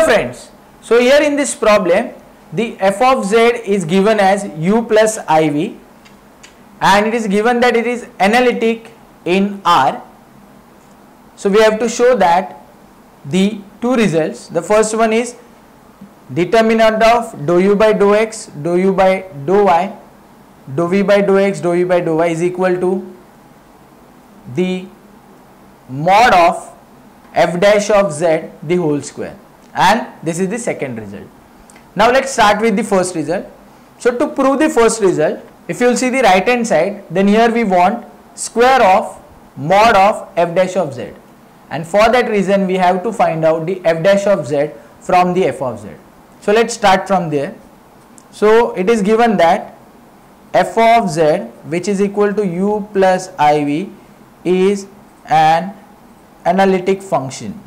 friends, so here in this problem the f of z is given as u plus iv and it is given that it is analytic in R. So we have to show that the two results, the first one is determinant of dou u by dou x, dou u by dou y, dou v by dou x, dou u by dou y is equal to the mod of f dash of z the whole square, and this is the second result. Now let's start with the first result. So to prove the first result, if you will see the right hand side, then here we want square of mod of f dash of z, and for that reason we have to find out the f dash of z from the f of z. So let's start from there. So it is given that f of z, which is equal to u plus iv, is an analytic function.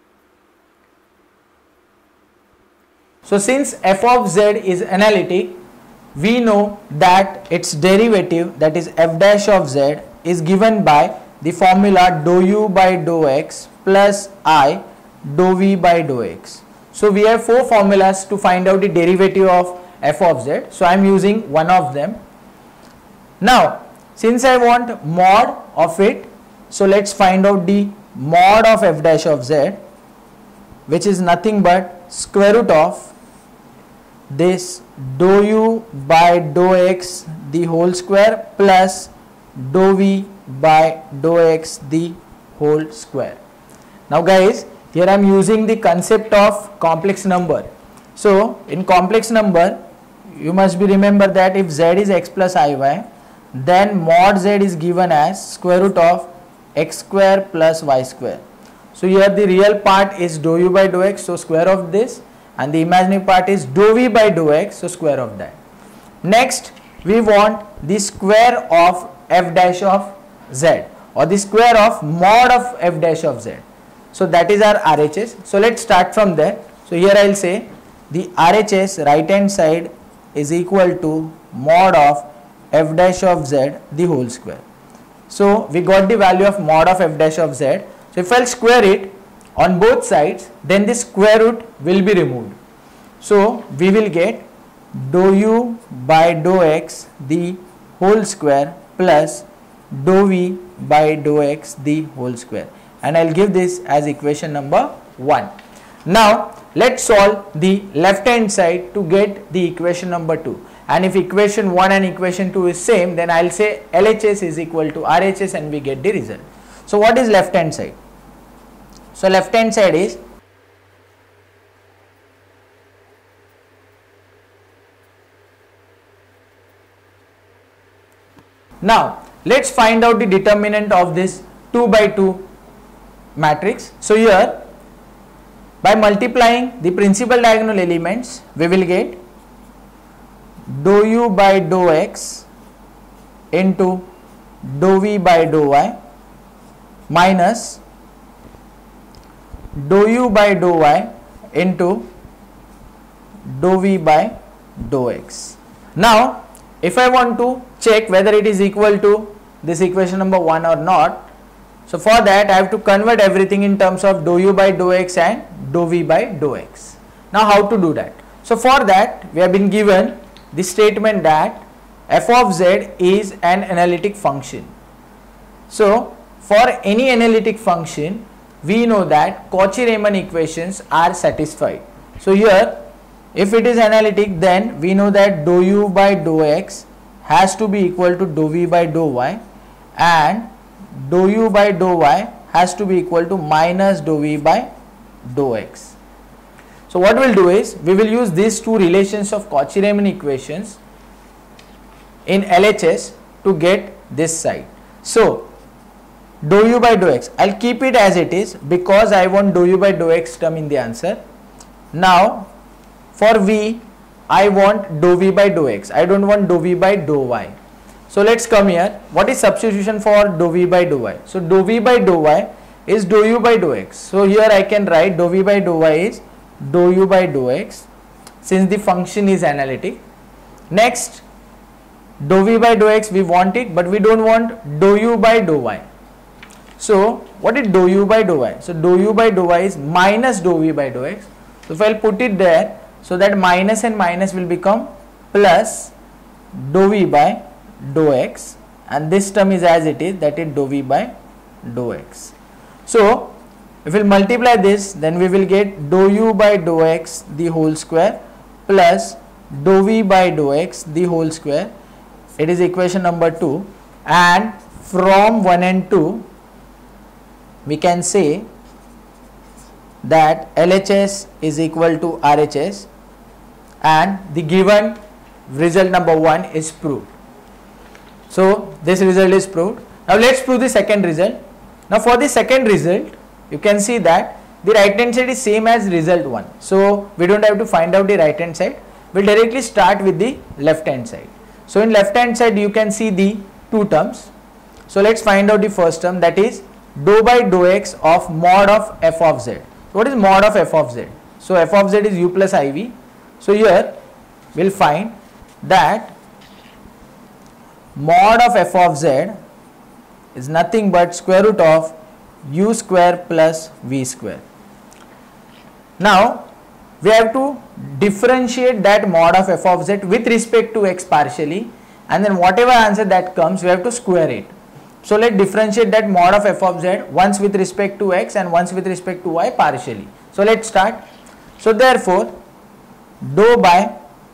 So since f of z is analytic, we know that its derivative, that is f dash of z, is given by the formula dou u by dou x plus I dou v by dou x. So we have four formulas to find out the derivative of f of z. So I am using one of them. Now since I want mod of it, so let's find out the mod of f dash of z, which is nothing but square root of this dou u by dou x the whole square plus dou v by dou x the whole square. Now guys, here I am using the concept of complex number. So in complex number, you must be remember that if z is x plus iy, then mod z is given as square root of x square plus y square. So here the real part is dou u by dou x, so square of this, and the imaginary part is dou v by dou x, so square of that. Next we want the square of f dash of z, or the square of mod of f dash of z. So that is our RHS. So let's start from there. So here I will say the RHS right hand side is equal to mod of f dash of z the whole square. So we got the value of mod of f dash of z. So if I will square it on both sides, then the square root will be removed. So we will get dou u by dou x the whole square plus dou v by dou x the whole square, and I will give this as equation number 1. Now let's solve the left hand side to get the equation number 2, and if equation 1 and equation 2 is same, then I will say LHS is equal to RHS and we get the result. So what is left hand side? So left hand side is now let's find out the determinant of this 2 by 2 matrix. So here by multiplying the principal diagonal elements, we will get dou u by dou x into dou v by dou y minus dou u by dou y into dou v by dou x. Now if I want to check whether it is equal to this equation number 1 or not, so for that I have to convert everything in terms of dou u by dou x and dou v by dou x. Now how to do that? So for that we have been given the statement that f of z is an analytic function. So for any analytic function, we know that Cauchy Riemann equations are satisfied. So here if it is analytic, then we know that dou u by dou x has to be equal to dou v by dou y, and dou u by dou y has to be equal to minus dou v by dou x. So what we will do is we will use these two relations of Cauchy Riemann equations in LHS to get this side. So dou u by dou x, I will keep it as it is because I want dou u by dou x term in the answer. Now for v, I want dou v by dou x, I don't want dou v by dou y. So let's come here. What is substitution for dou v by dou y? So dou v by dou y is dou u by dou x. So here I can write dou v by dou y is dou u by dou x, since the function is analytic. Next, dou v by dou x we want it, but we don't want dou u by dou y. So what is dou u by dou y? So dou u by dou y is minus dou v by dou x. So if I will put it there, so that minus and minus will become plus dou v by dou x, and this term is as it is, that is dou v by dou x. So if we will multiply this, then we will get dou u by dou x the whole square plus dou v by dou x the whole square. It is equation number 2, and from 1 and 2 we can say that LHS is equal to RHS, and the given result number 1 is proved. So this result is proved. Now let's prove the second result. Now for the second result, you can see that the right hand side is same as result 1. So we don't have to find out the right hand side. We'll directly start with the left hand side. So in left hand side you can see the two terms. So let's find out the first term, that is dou by dou x of mod of f of z. What is mod of f of z? So f of z is u plus iv. So here we'll find that mod of f of z is nothing but square root of u square plus v square. Now we have to differentiate that mod of f of z with respect to x partially, and then whatever answer that comes we have to square it. So let's differentiate that mod of f of z once with respect to x and once with respect to y partially. So let's start. So therefore dou by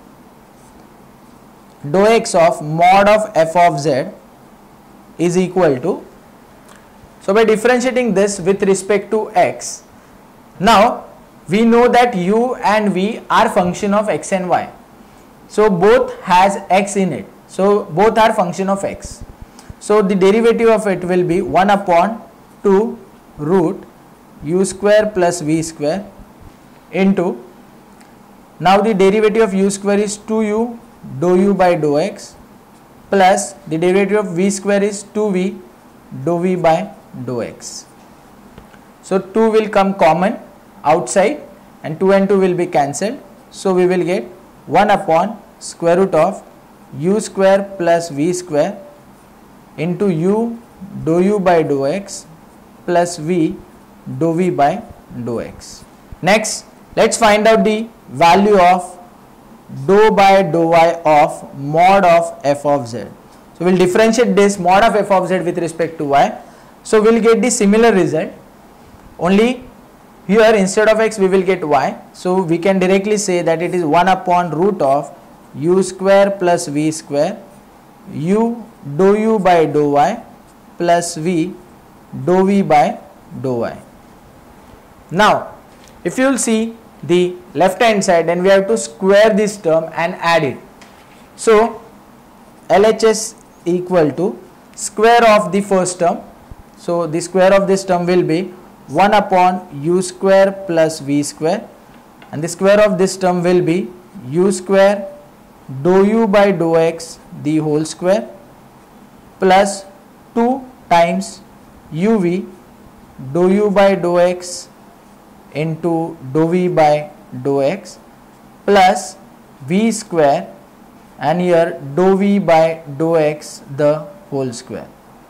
dou x of mod of f of z is equal to, so by differentiating this with respect to x, now we know that u and v are function of x and y. So both has x in it. So both are function of x. So the derivative of it will be 1 upon 2 root u square plus v square into, now the derivative of u square is 2u dou u by dou x plus the derivative of v square is 2v dou v by dou x. So 2 will come common outside and 2 and 2 will be cancelled. So we will get 1 upon square root of u square plus v square into u dou u by dou x plus v dou v by dou x. Next, let's find out the value of dou by dou y of mod of f of z. So we'll differentiate this mod of f of z with respect to y. So we'll get the similar result, only here instead of x we will get y. So we can directly say that it is 1 upon root of u square plus v square u dou u by dou y plus v dou v by dou y. Now if you will see the left hand side, then we have to square this term and add it. So LHS equal to square of the first term. So the square of this term will be 1 upon u square plus v square, and the square of this term will be u square dou u by dou x the whole square plus 2 times uv dou u by dou x into dou v by dou x plus v square, and here dou v by dou x the whole square.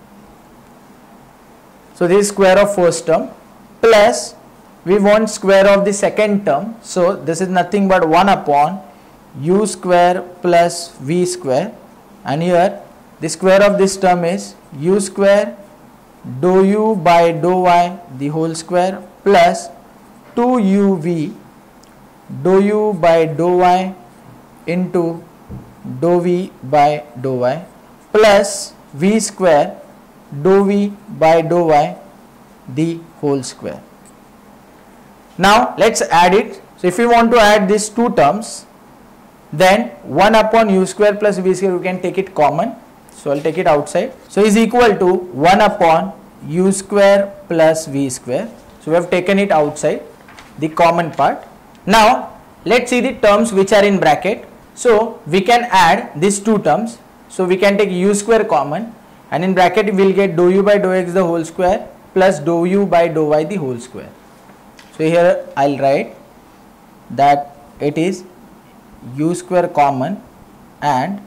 So this is square of first term plus we want square of the second term. So this is nothing but 1 upon u square plus v square, and here the square of this term is u square dou u by dou y the whole square plus 2uv dou u by dou y into dou v by dou y plus v square dou v by dou y the whole square. Now let's add it. So if you want to add these two terms, then 1 upon u square plus v square we can take it common. So I'll take it outside. So is equal to 1 upon u square plus v square. So we have taken it outside, the common part. Now let's see the terms which are in bracket. So we can add these two terms. So we can take u square common, and in bracket we will get dou u by dou x the whole square plus dou u by dou y the whole square. So here I'll write that it is u square common and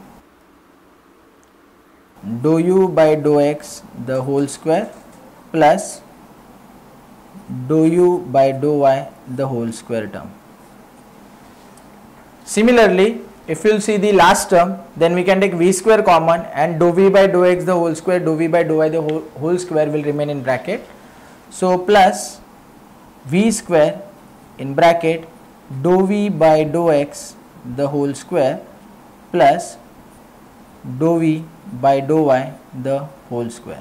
dou u by dou x the whole square plus dou u by dou y the whole square term. Similarly, if you will see the last term, then we can take v square common, and dou v by dou x the whole square, dou v by dou y the whole square will remain in bracket. So plus v square in bracket dou v by dou x the whole square plus dou v by dou y the whole square.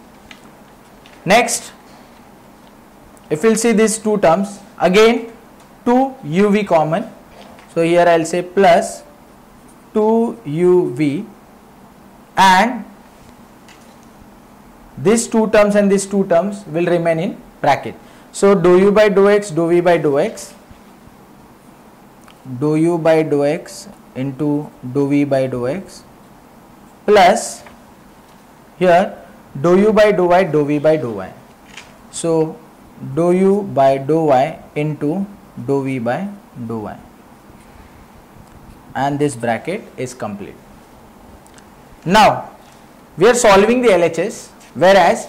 Next, if you will see these two terms, again 2 uv common. So here I will say plus 2 uv, and these two terms and these two terms will remain in bracket. So dou u by dou x, dou v by dou x, dou u by dou x into dou v by dou x plus here dou u by dou y, dou v by dou y. So dou u by dou y into dou v by dou y, and this bracket is complete. Now we are solving the LHS, whereas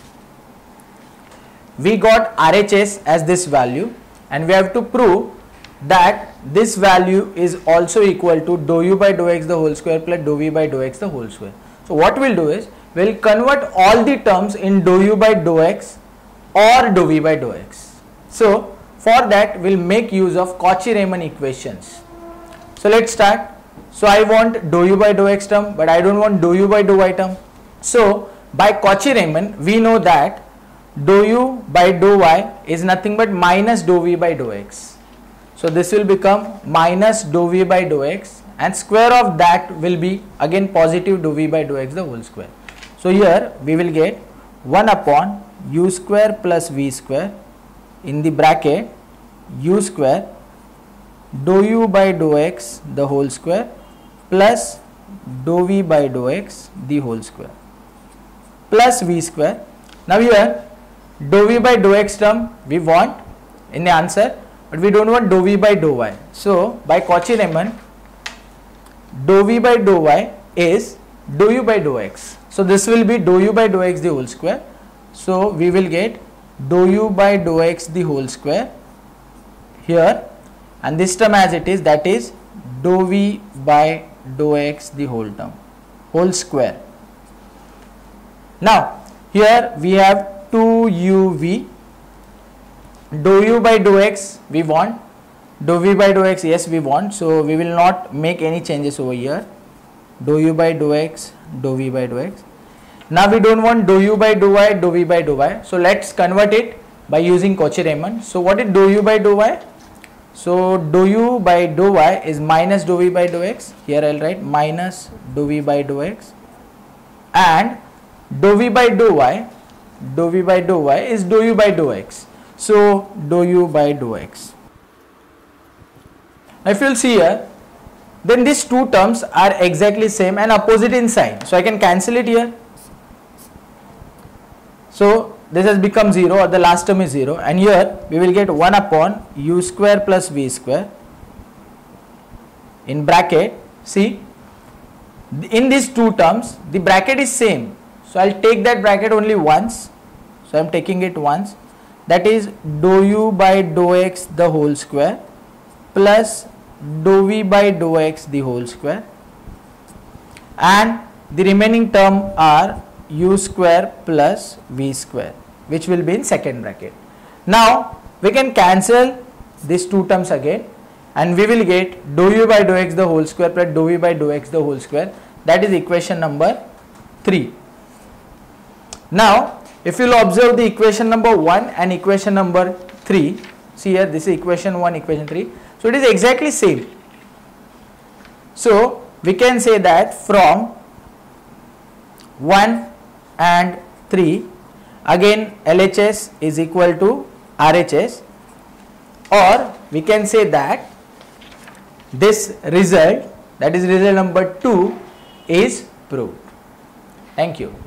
we got RHS as this value, and we have to prove that this value is also equal to dou u by dou x the whole square plus dou v by dou x the whole square. So what we will do is, we will convert all the terms in dou u by dou x or dou v by dou x. So for that we will make use of Cauchy Riemann equations. So let's start. So I want dou u by dou x term, but I don't want dou u by dou y term. So by Cauchy Riemann we know that dou u by dou y is nothing but minus dou v by dou x. So this will become minus dou v by dou x, and square of that will be again positive dou v by dou x the whole square. So here we will get 1 upon u square plus v square in the bracket u square dou u by dou x the whole square plus dou v by dou x the whole square plus v square. Now here dou v by dou x term we want in the answer, but we don't want dou v by dou y. So by Cauchy Riemann, dou v by dou y is dou u by dou x. So this will be dou u by dou x the whole square. So we will get dou u by dou x the whole square here, and this term as it is, that is dou v by dou x the whole term, whole square. Now here we have 2 uv. Dou u by dou x we want, dou v by dou x yes we want, so we will not make any changes over here. Dou u by dou x, dou v by dou x. Now we don't want dou u by dou y, dou v by dou y, so let's convert it by using Cauchy Riemann. So what is dou u by dou y? So dou u by dou y is minus dou v by dou x. Here I will write minus dou v by dou x, and dou v by dou y, dou v by dou y is dou u by dou x. So dou u by dou x. Now if you will see here, then these two terms are exactly same and opposite in sign. So I can cancel it here. So this has become 0, or the last term is 0, and here we will get 1 upon u square plus v square in bracket. See, in these two terms the bracket is same, so I will take that bracket only once. So I am taking it once, that is dou u by dou x the whole square plus dou v by dou x the whole square, and the remaining term are u square plus v square, which will be in second bracket. Now we can cancel these two terms again, and we will get dou u by dou x the whole square plus dou v by dou x the whole square. That is equation number 3. Now if you will observe the equation number 1 and equation number 3, see here, this is equation 1, equation 3. So it is exactly same. So we can say that from 1 and 3, again LHS is equal to RHS, or we can say that this result, that is result number 2, is proved. Thank you.